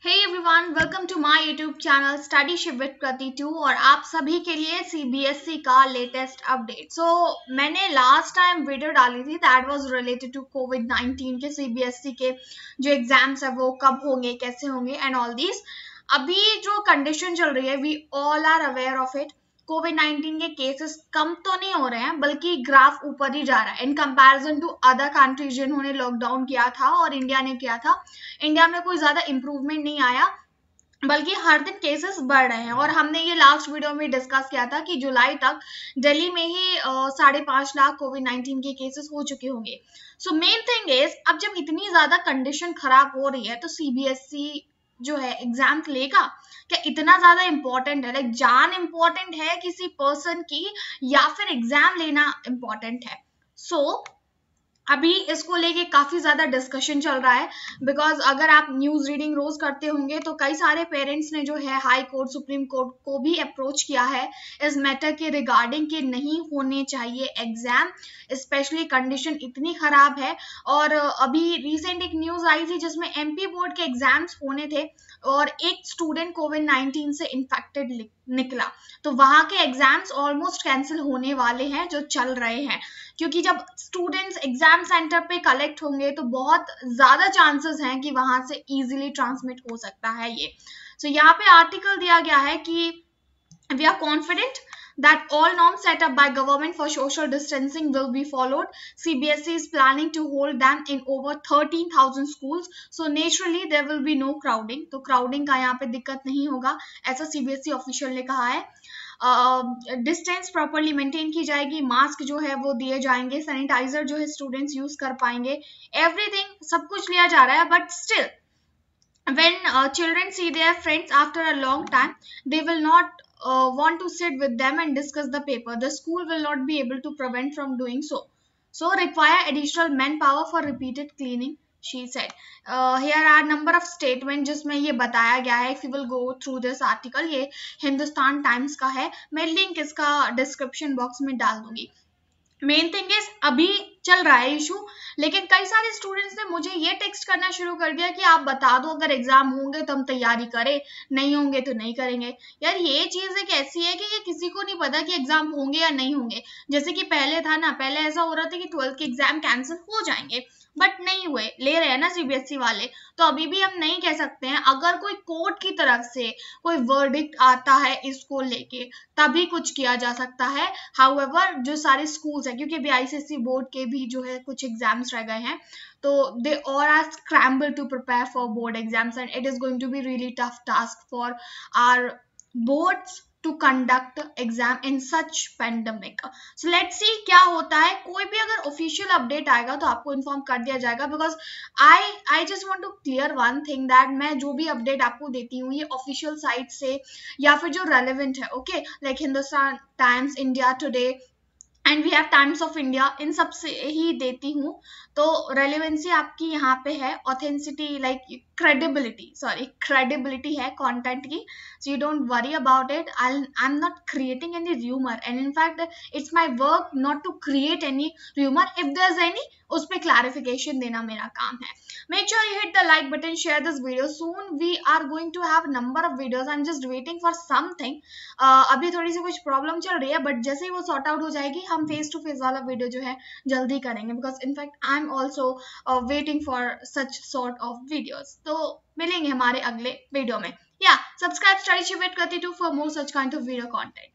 Hey everyone, welcome to my YouTube channel studyship with Prati 2 और आप सभी के लिए सीबीएसई का लेटेस्ट अपडेट। मैंने लास्ट टाइम वीडियो डाली थी दैट वाज रिलेटेड टू कोविड-19 के सीबीएसई के जो एग्जाम्स है वो कब होंगे, कैसे होंगे एंड ऑल दिस। अभी जो कंडीशन चल रही है we all are aware of it. कोविड-19 के केसेस कम तो नहीं हो रहे हैं बल्कि ग्राफ ऊपर ही जा रहा है in comparison to other countries जिन्होंने लॉकडाउन किया था और इंडिया ने किया था। इंडिया में कोई ज्यादा इंप्रूवमेंट नहीं आया बल्कि हर दिन केसेस बढ़ रहे हैं और हमने ये लास्ट वीडियो में डिस्कस किया था कि जुलाई तक दिल्ली में ही 5.5 लाख कोविड-19 के केसेस हो चुके होंगे। सो मेन थिंग इज अब जब इतनी ज्यादा कंडीशन खराब हो रही है तो सीबीएसई जो है एग्जाम लेगा क्या? इतना ज्यादा इंपॉर्टेंट है, लाइक जान इंपॉर्टेंट है किसी पर्सन की या फिर एग्जाम लेना इंपॉर्टेंट है? अभी इसको लेके काफी ज्यादा डिस्कशन चल रहा है बिकॉज अगर आप न्यूज रीडिंग रोज करते होंगे तो कई सारे पेरेंट्स ने जो है हाई कोर्ट, सुप्रीम कोर्ट को भी अप्रोच किया है इस मैटर के रिगार्डिंग कि नहीं होने चाहिए एग्जाम, स्पेशली कंडीशन इतनी खराब है। और अभी रिसेंट एक न्यूज आई थी जिसमें एमपी बोर्ड के एग्जाम्स होने थे और एक स्टूडेंट कोविड-19 से इन्फेक्टेड निकला, तो वहां के एग्जाम्स ऑलमोस्ट कैंसिल होने वाले हैं जो चल रहे हैं, क्योंकि जब स्टूडेंट्स एग्जाम सेंटर पे कलेक्ट होंगे तो बहुत ज्यादा चांसेस हैं कि वहां से इजीली ट्रांसमिट हो सकता है ये। यहाँ पे आर्टिकल दिया गया है कि we are confident that all norms set up by government for social distancing will be followed. CBSE is planning to hold them in over 13,000 schools. So naturally there will be no crowding. तो crowding का यहाँ पे दिक्कत नहीं होगा, ऐसा CBSE official ने कहा है। डिस्टेंस प्रॉपरली मेंटेन की जाएगी, मास्क जो है वो दिए जाएंगे, सैनिटाइजर जो है स्टूडेंट्स यूज कर पाएंगे, एवरीथिंग सब कुछ लिया जा रहा है। But still when children see their friends after a long time, they will not want to sit with them and discuss the paper. The school will not be able to prevent from doing so. So require additional manpower for repeated cleaning, she said. Here are number of statements जिसमें ये बताया गया है. If you will go through this article, ये Hindustan times का है, मैं link इसका डिस्क्रिप्शन बॉक्स में डाल दूंगी। मेन थिंग इज अभी चल रहा है इशू, लेकिन कई सारे स्टूडेंट्स ने मुझे ये टेक्स्ट करना शुरू कर दिया कि आप बता दो अगर एग्जाम होंगे तो हम तैयारी करें, नहीं होंगे तो नहीं करेंगे। यार ये चीज एक ऐसी है कि ये किसी को नहीं पता कि एग्जाम होंगे या नहीं होंगे। जैसे कि पहले था ना, पहले ऐसा हो रहा था कि 12th के एग्जाम कैंसिल हो जाएंगे बट नहीं हुए, ले रहे हैं ना सीबीएसई वाले, तो अभी भी हम नहीं कह सकते हैं। अगर कोई कोर्ट की तरफ से कोई वर्डिक्ट आता है इसको लेके तभी कुछ किया जा सकता है। हाउएवर जो सारे स्कूल्स है, क्योंकि अभी आईसीएसई बोर्ड के भी जो है कुछ एग्जाम्स रह गए हैं, तो they all are scramble to prepare for board exams and it is going to be really tough task for our boards to conduct exam in such pandemic. So let's see क्या होता है। कोई भी अगर ऑफिशियल अपडेट आएगा तो आपको inform कर दिया जाएगा, because I just want to clear one thing that मैं जो भी अपडेट आपको देती हूँ ये ऑफिशियल साइट से या फिर जो रेलेवेंट है, okay, like Hindustan Times, India Today and we have Times of India, इन सब से ही देती हूँ। तो रेलिवेंसी आपकी यहाँ पे है, ऑथेंसिटी लाइक क्रेडिबिलिटी है कंटेंट की। So you don't worry about it. I am not creating any rumour and in fact it's my work not to create any rumour. If there is any, उस पर clarification देना मेरा काम है। Make sure you hit the like button, share this video. Soon we are going to have number of videos. I'm just waiting for something. अभी थोड़ी सी कुछ problem चल रही है बट जैसे ही वो सॉर्ट आउट हो जाएगी हम फेस टू फेस वाला वीडियो जो है जल्दी करेंगे, because in fact I am also waiting for such sort of videos. तो मिलेंगे हमारे अगले वीडियो में। या subscribe Studyship with Prati 2 for more such kind of video content.